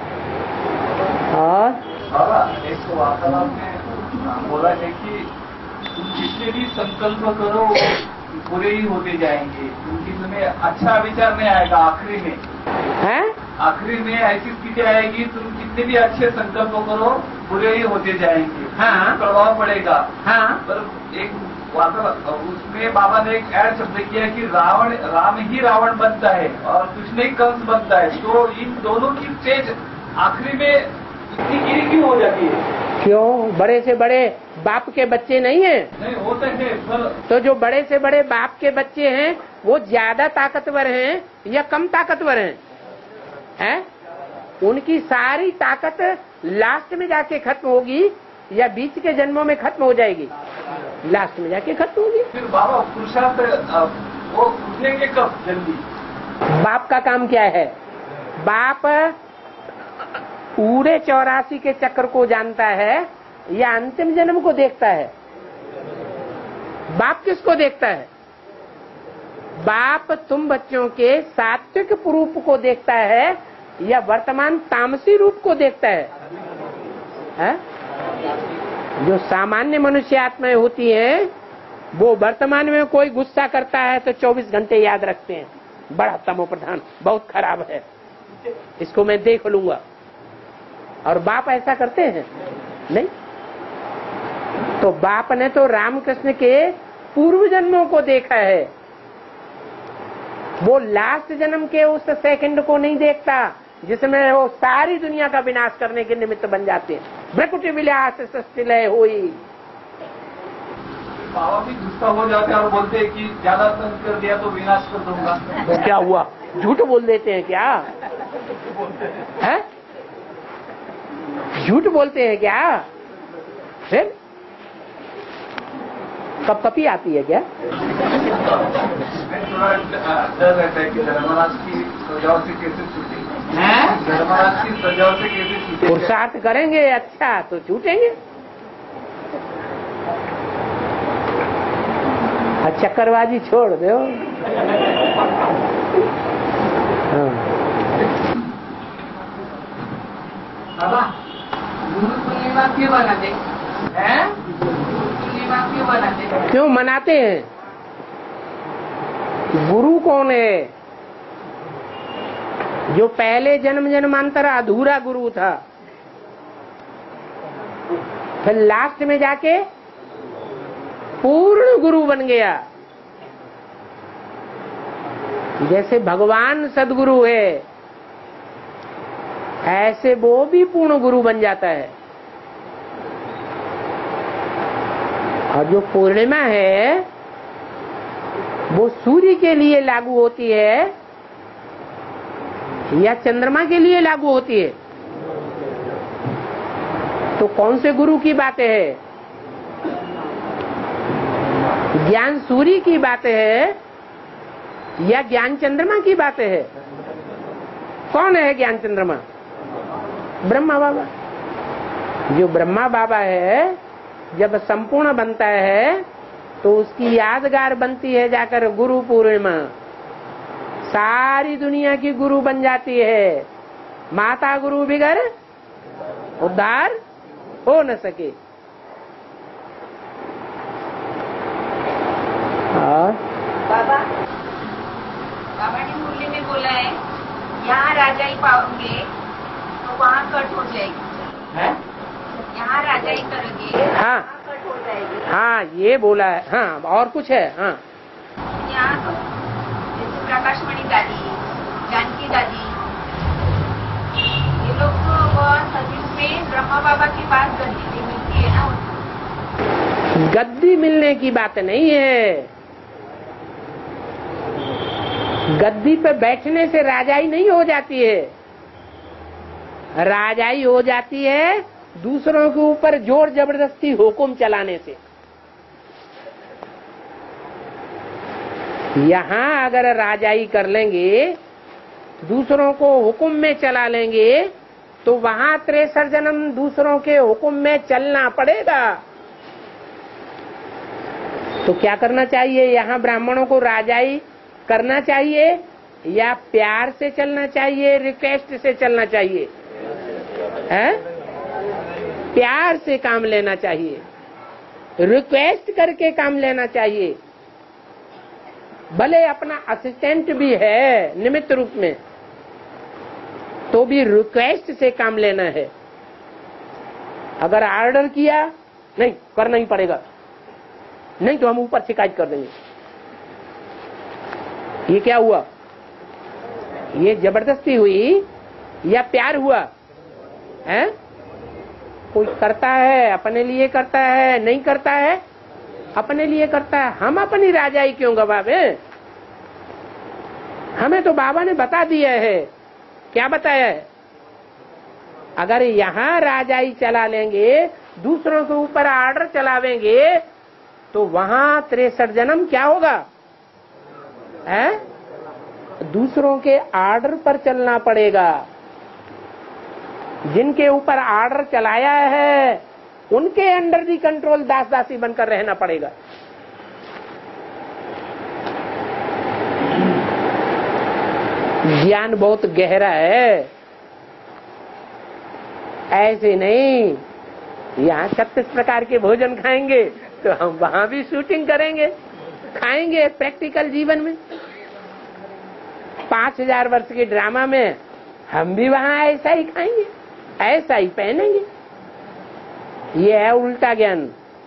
और बाबा एक तो वार्तालाप में बोला है कि तुम जितने भी संकल्प करो पूरे ही होते जाएंगे, क्योंकि तुम्हें अच्छा विचार नहीं आएगा आखिरी में। हैं? आखिरी में ऐसी स्थिति आएगी तुम कितने भी अच्छे संकल्प करो पूरे ही होते जाएंगे। हाँ। प्रभाव पड़ेगा। हाँ। पर एक वाता उसमें बाबा ने एक ऐड शब्द किया कि रावण राम ही रावण बनता है और कृष्ण ही कंस बनता है, तो इन दोनों की स्टेज आखिरी में इतनी गिरी क्यों हो जाती है? क्यों? बड़े से बड़े बाप के बच्चे नहीं है? नहीं होते हैं पर तो जो बड़े से बड़े बाप के बच्चे हैं वो ज्यादा ताकतवर हैं या कम ताकतवर हैं? हैं? उनकी सारी ताकत लास्ट में जाके खत्म होगी या बीच के जन्मों में खत्म हो जाएगी? लास्ट में जाके खत्म होगी। फिर बाबा पुरुषार्थ वो उठेंगे कब जल्दी? बाप का काम क्या है? बाप पूरे चौरासी के चक्र को जानता है या अंतिम जन्म को देखता है? बाप किसको देखता है? बाप तुम बच्चों के सात्विक रूप को देखता है या वर्तमान तामसी रूप को देखता है? है? जो सामान्य मनुष्य आत्माएं होती हैं वो वर्तमान में कोई गुस्सा करता है तो चौबीस घंटे याद रखते हैं, बड़ा तमो प्रधान, बहुत खराब है, इसको मैं देख लूंगा। और बाप ऐसा करते हैं? नहीं। तो बाप ने तो रामकृष्ण के पूर्व जन्मों को देखा है, वो लास्ट जन्म के उस सेकंड को नहीं देखता जिसमें वो सारी दुनिया का विनाश करने के निमित्त बन जाते हैं। ब्रकुटी विलास सस्तिलय हुई। बाबा भी गुस्सा हो जाते हैं और बोलते हैं कि ज्यादा तंग कर दिया तो विनाश कर दूंगा। तो क्या हुआ? झूठ बोल देते हैं क्या? है? झूठ बोलते हैं क्या? फिर कब कपी आती है क्या? थोड़ा डर रहता है कि धर्मराज की सजाओ से कैसे छूटेगी, धर्मराज की सजाओ से कैसे छूटेगी। पुरुषार्थ करेंगे अच्छा तो छूटेंगे। चक्करबाजी छोड़ दो। हाँ। बाबा गुरु पूर्णिमा क्यों मनाते हैं? गुरु पूर्णिमा क्यों मनाते हैं? क्यों मनाते हैं? गुरु कौन है? जो पहले जन्म जन्मांतर अधूरा गुरु था, फिर लास्ट में जाके पूर्ण गुरु बन गया। जैसे भगवान सदगुरु है ऐसे वो भी पूर्ण गुरु बन जाता है। और जो पूर्णिमा है वो सूर्य के लिए लागू होती है या चंद्रमा के लिए लागू होती है? तो कौन से गुरु की बातें है? ज्ञान सूर्य की बातें है या ज्ञान चंद्रमा की बातें है? कौन है ज्ञान चंद्रमा? ब्रह्मा बाबा। जो ब्रह्मा बाबा है जब संपूर्ण बनता है तो उसकी यादगार बनती है जाकर गुरु पूर्णिमा। सारी दुनिया की गुरु बन जाती है। माता गुरु बिगर उद्धार हो न सके। और बाबा बाबा ने मुरली में बोला है यहाँ राजाई पाओगे तो वहाँ कट हो जाएगी है? यहाँ राजाई करोगे हाँ कट हो जाएगी। हाँ ये बोला है। हाँ और कुछ है? हाँ यहाँ तो जैसे प्रकाशमणि दादी, जानकी दादी, ये लोग तो बहुत सतीश में ब्रह्मा बाबा के पास गद्दी मिलती है ना। गद्दी मिलने की बात नहीं है। गद्दी पे बैठने से राजाई नहीं हो जाती है। राजाई हो जाती है दूसरों के ऊपर जोर जबरदस्ती हुक्म चलाने से। यहाँ अगर राजाई कर लेंगे, दूसरों को हुक्म में चला लेंगे तो वहाँ त्रेसठ जन्म दूसरों के हुक्म में चलना पड़ेगा। तो क्या करना चाहिए? यहाँ ब्राह्मणों को राजाई करना चाहिए या प्यार से चलना चाहिए, रिक्वेस्ट से चलना चाहिए? है? प्यार से काम लेना चाहिए, रिक्वेस्ट करके काम लेना चाहिए। भले अपना असिस्टेंट भी है निमित्त रूप में तो भी रिक्वेस्ट से काम लेना है। अगर ऑर्डर किया नहीं करना ही पड़ेगा, नहीं तो हम ऊपर शिकायत कर देंगे। ये क्या हुआ? ये जबरदस्ती हुई या प्यार हुआ? है कोई करता है अपने लिए करता है, नहीं करता है अपने लिए करता है। हम अपनी राजाई क्यों गवावे? हमें तो बाबा ने बता दिया है। क्या बताया है? अगर यहाँ राजाई चला लेंगे, दूसरों के ऊपर आर्डर चलावेंगे, तो वहां तिरसठ जन्म क्या होगा? है दूसरों के आर्डर पर चलना पड़ेगा। जिनके ऊपर आर्डर चलाया है उनके अंडर दी कंट्रोल दास दासी बनकर रहना पड़ेगा। ज्ञान बहुत गहरा है, ऐसे नहीं यहाँ छत्तीस प्रकार के भोजन खाएंगे तो हम वहां भी शूटिंग करेंगे, खाएंगे प्रैक्टिकल जीवन में। पांच हजार वर्ष के ड्रामा में हम भी वहां ऐसा ही खाएंगे, ऐसा ही पहनेंगे। ये है उल्टा ज्ञान।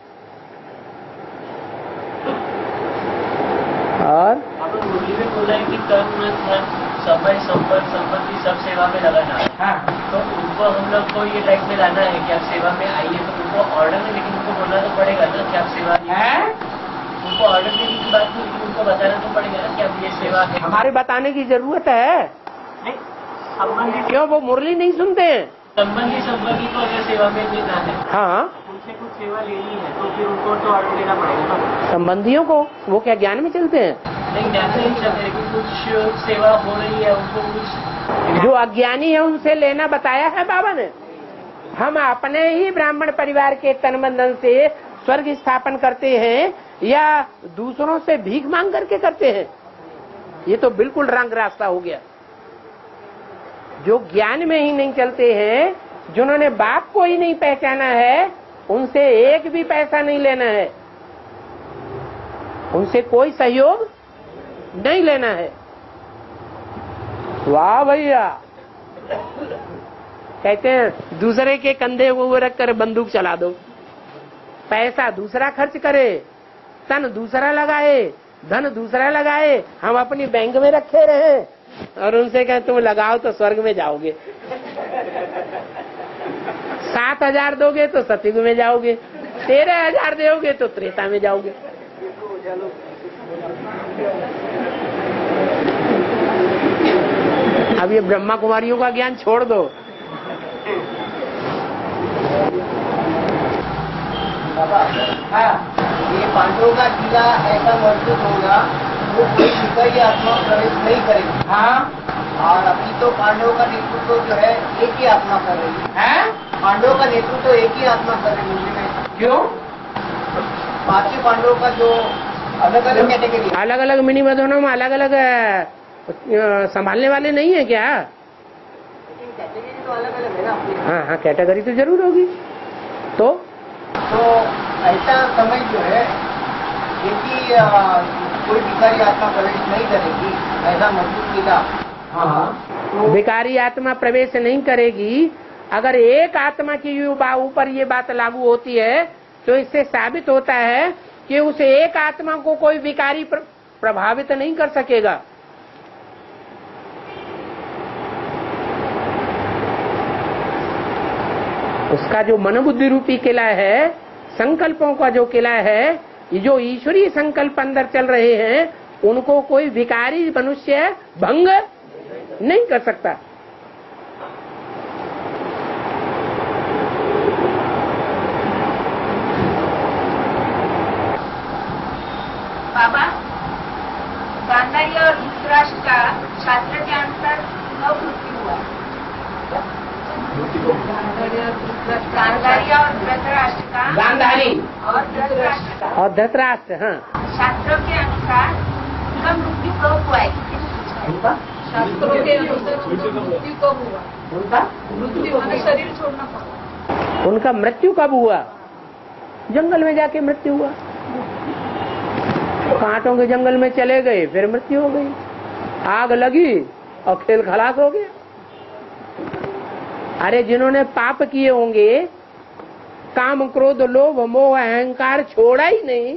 और मुरली में बोला है कि कर्म धन समय संपत्ति संपत्ति सब सेवा में लगाना है। हाँ, तो उनको हम लोग को ये टाइप में लाना है कि आप सेवा में आइए, तो उनको ऑर्डर में, लेकिन उनको बोलना तो पड़ेगा ना कि आप सेवा है? उनको ऑर्डर देने की बात नहीं, लेकिन उनको बताना तो पड़ेगा ना कि आप ये सेवा है। हमारे बताने की जरूरत है। नहीं, संबंधित क्यों वो मुरली नहीं सुनते हैं? संबंधी संबंधी को अगर सेवा में देना है, हाँ, उनसे कुछ सेवा लेनी है तो फिर उनको तो ऑर्डर देना पड़ेगा ना। संबंधियों को वो क्या ज्ञान में चलते हैं? नहीं, ज्ञान नहीं चलते, लेकिन कुछ सेवा हो रही है उनको कुछ। जो अज्ञानी है उनसे लेना बताया है बाबा ने। हम अपने ही ब्राह्मण परिवार के तन बंधन से स्वर्ग स्थापन करते हैं या दूसरों से भीख मांग करके करते हैं? ये तो बिल्कुल रंग रास्ता हो गया। जो ज्ञान में ही नहीं चलते हैं, जिन्होंने बाप को ही नहीं पहचाना है, उनसे एक भी पैसा नहीं लेना है, उनसे कोई सहयोग नहीं लेना है। वाह भैया, कहते हैं दूसरे के कंधे को रख कर बंदूक चला दो। पैसा दूसरा खर्च करे, तन दूसरा लगाए, धन दूसरा लगाए, हम अपनी बैंक में रखे रहे और उनसे कहें तुम लगाओ तो स्वर्ग में जाओगे। सात हजार दोगे तो सतयुग में जाओगे, तेरह हजार दोगे तो त्रेता में जाओगे। अब ये ब्रह्मा कुमारियों का ज्ञान छोड़ दो। हाँ, ये पांडवों का किला ऐसा मजबूत होगा वो कोई विषय आत्मा प्रवेश नहीं करेगी। हाँ, और अभी तो पांडवों का नेतृत्व जो है एक ही आत्मा कर रही है। पांडवों का नेतृत्व एक ही आत्मा कर रही है। क्यों? पांचों पांडवों का जो अलग अलग कैटेगरी, अलग अलग मिनी मधुनों में अलग अलग संभालने वाले नहीं है क्या? कैटेगरी तो अलग अलग है ना। हाँ हाँ, कैटेगरी तो जरूर होगी। तो तो ऐसा समय जो है क्योंकि कोई विकारी आत्मा प्रवेश नहीं करेगी, ऐसा मजबूत किला। हाँ, विकारी आत्मा प्रवेश नहीं करेगी। अगर एक आत्मा की ऊपर ये बात लागू होती है तो इससे साबित होता है कि उस एक आत्मा को कोई विकारी प्र, प्रभावित नहीं कर सकेगा। उसका जो मनोबुद्धि रूपी किला है, संकल्पों का जो किला है, जो ईश्वरीय संकल्प अंदर चल रहे हैं, उनको कोई विकारी मनुष्य भंग नहीं कर सकता। बाबा, गांधारी और धृतराष्ट्र का शास्त्र के अनुसार कब मृत्यु हुआ? गांधारी और धृतराष्ट्र का गांधारी और धृतराष्ट्र का और धृतराष्ट्र, हाँ, शास्त्रों के अनुसार उनका मृत्यु कब हुआ है? शास्त्रों के अनुसार मृत्यु कब हुआ? उनका मृत्यु होना, शरीर छोड़ना पड़ा। उनका मृत्यु कब हुआ? जंगल में जाके मृत्यु हुआ। कांटों के जंगल में चले गए, फिर मृत्यु हो गई। आग लगी और खेल खलास हो गया। अरे जिन्होंने पाप किए होंगे काम क्रोध लोभ मोह अहंकार छोड़ा ही नहीं,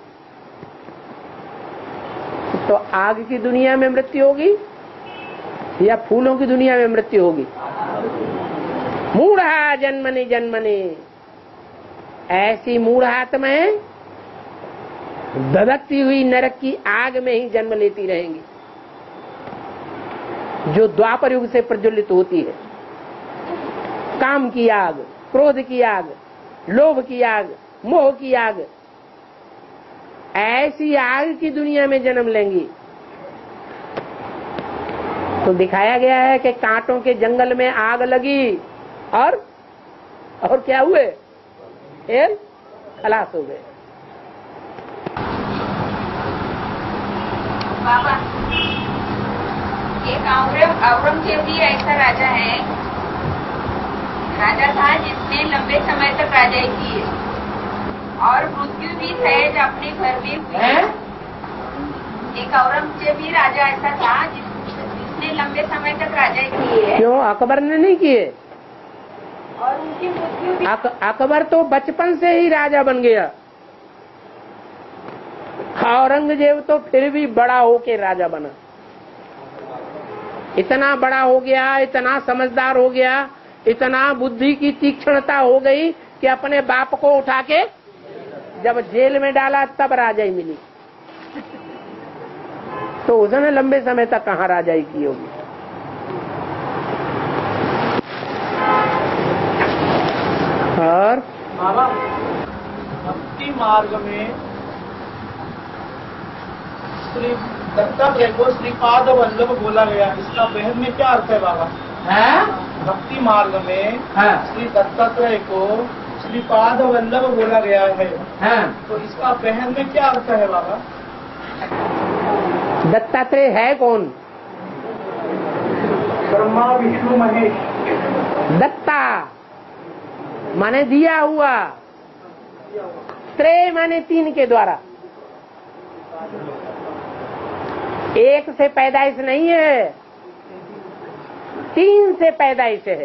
तो आग की दुनिया में मृत्यु होगी या फूलों की दुनिया में मृत्यु होगी? मूढ़ा जन्मनि जन्मनि, ऐसी मूढ़ आत्माएं धधकती हुई नरक की आग में ही जन्म लेती रहेंगी, जो द्वापर युग से प्रज्वलित होती है। काम की आग, क्रोध की आग, लोभ की आग, मोह की आग, ऐसी आग की दुनिया में जन्म लेंगी। तो दिखाया गया है कि कांटों के जंगल में आग लगी और और क्या हुए? फिर खलास हो गए। बाबा, एक औरंग औरंगजेब भी ऐसा राजा है, राजा था जिसने लंबे समय तक राजाई की है और मृत्यु भी सहज अपने घर में हुई है। एक औरंगजेब भी राजा ऐसा था जिस, जिसने लंबे समय तक राजाई की है। क्यों अकबर ने नहीं किए? और उनकी मृत्यु भी अक, अकबर तो बचपन से ही राजा बन गया, औरंगजेब तो फिर भी बड़ा होके राजा बना। इतना बड़ा हो गया, इतना समझदार हो गया, इतना बुद्धि की तीक्ष्णता हो गई कि अपने बाप को उठा के जब जेल में डाला तब राजाई मिली। तो उसने लंबे समय तक कहाँ राजाई की होगी? और बाबा, भक्ति मार्ग में श्री दत्तात्रेय को श्रीपाद वल्लभ बोला गया, इसका बहन में क्या अर्थ है बाबा? है? भक्ति मार्ग में हाँ। श्री दत्तात्रेय को श्रीपाद वल्लभ बोला गया है, हाँ। तो इसका बहन में क्या अर्थ है बाबा? दत्तात्रेय है कौन? ब्रह्मा विष्णु महेश। दत्ता माने दिया हुआ, त्रय माने तीन के द्वारा। एक से पैदाइश नहीं है, तीन से पैदाइश है।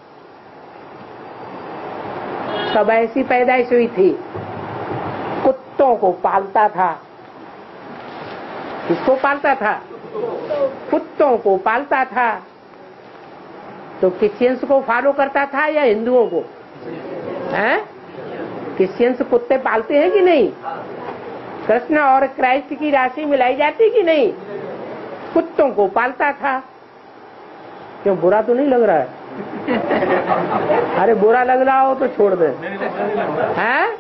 सब ऐसी पैदाइश हुई थी। कुत्तों को पालता था। किसको पालता था? कुत्तों को पालता था। तो क्रिश्चियंस को फॉलो करता था या हिंदुओं को? हैं? क्रिश्चियंस कुत्ते पालते हैं कि नहीं? कृष्ण और क्राइस्ट की राशि मिलाई जाती कि नहीं? कुत्तों को पालता था। क्यों, बुरा तो नहीं लग रहा है? अरे बुरा लग रहा हो तो छोड़ दे। हैं?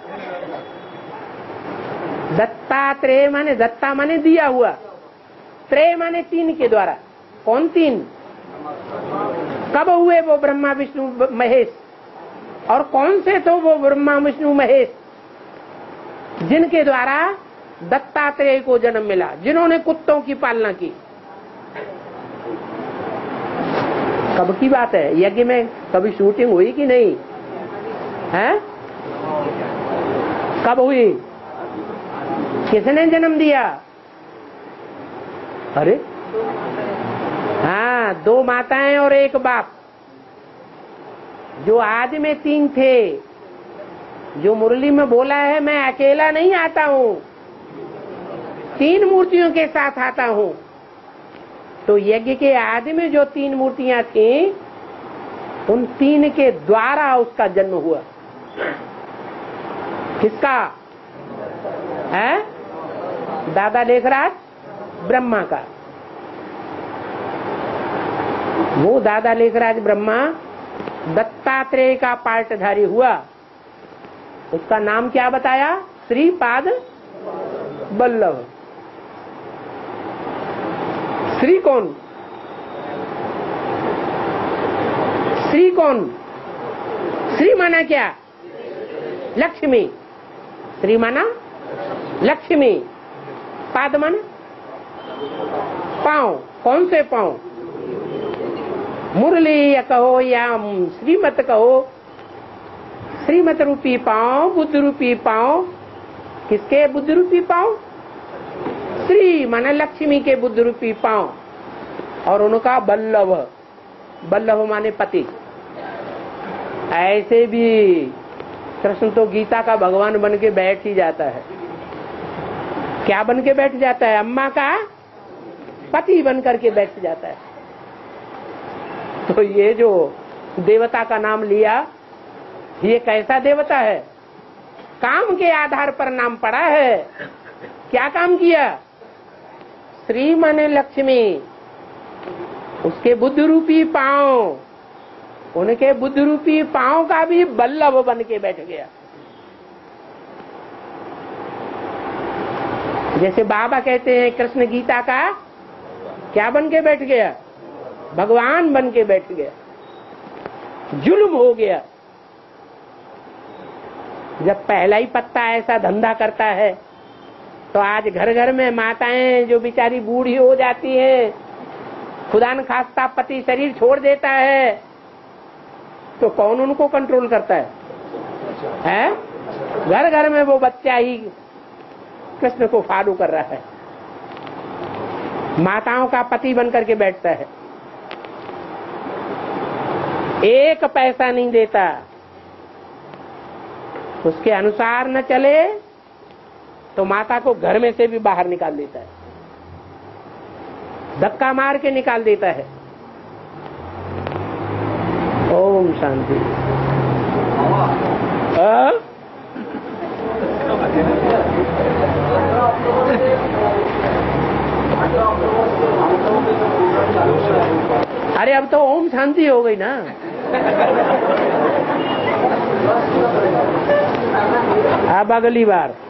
दत्तात्रेय माने, दत्ता माने दिया हुआ, त्रेय माने तीन के द्वारा। कौन तीन? कब हुए वो ब्रह्मा विष्णु महेश? और कौन से तो वो ब्रह्मा विष्णु महेश जिनके द्वारा दत्तात्रेय को जन्म मिला, जिन्होंने कुत्तों की पालना की? कब की बात है? यज्ञ में कभी शूटिंग हुई कि नहीं? हैं? कब हुई? किसने जन्म दिया? अरे हाँ, दो माताएं और एक बाप। जो आज में तीन थे, जो मुरली में बोला है मैं अकेला नहीं आता हूँ, तीन मूर्तियों के साथ आता हूँ। तो यज्ञ के आदि में जो तीन मूर्तियां थीं, उन तीन के द्वारा उसका जन्म हुआ। किसका है? दादा लेखराज ब्रह्मा का। वो दादा लेखराज ब्रह्मा दत्तात्रेय का पार्टधारी हुआ। उसका नाम क्या बताया? श्रीपाद वल्लभ। श्री कौन? श्री कौन? श्री माना क्या? लक्ष्मी। श्री माना लक्ष्मी। पाद माना पांव। कौन से पांव? मुरली या कहो या श्रीमत कहो, श्रीमत रूपी पांव, बुद्ध रूपी पांव। किसके बुद्ध रूपी पांव? श्री माने लक्ष्मी के बुद्ध रूपी पांव। और उनका वल्लभ, वल्लभ माने पति। ऐसे भी कृष्ण तो गीता का भगवान बन के बैठ ही जाता है। क्या बन के बैठ जाता है? अम्मा का पति बन करके बैठ जाता है। तो ये जो देवता का नाम लिया, ये कैसा देवता है? काम के आधार पर नाम पड़ा है। क्या काम किया? श्री माने लक्ष्मी, उसके बुद्ध रूपी पांव, उनके बुद्ध रूपी पांव का भी बल्लभ बन के बैठ गया। जैसे बाबा कहते हैं कृष्ण गीता का क्या बन के बैठ गया? भगवान बन के बैठ गया। जुल्म हो गया। जब पहला ही पत्ता ऐसा धंधा करता है तो आज घर घर में माताएं जो बेचारी बूढ़ी हो जाती हैं, खुदा न खास्ता पति शरीर छोड़ देता है, तो कौन उनको कंट्रोल करता है? हैं? घर घर में वो बच्चा ही कृष्ण को फॉलो कर रहा है, माताओं का पति बन करके बैठता है, एक पैसा नहीं देता, उसके अनुसार न चले तो माता को घर में से भी बाहर निकाल देता है, धक्का मार के निकाल देता है। ओम शांति। आ? अरे अब तो ओम शांति हो गई ना। अब अगली बार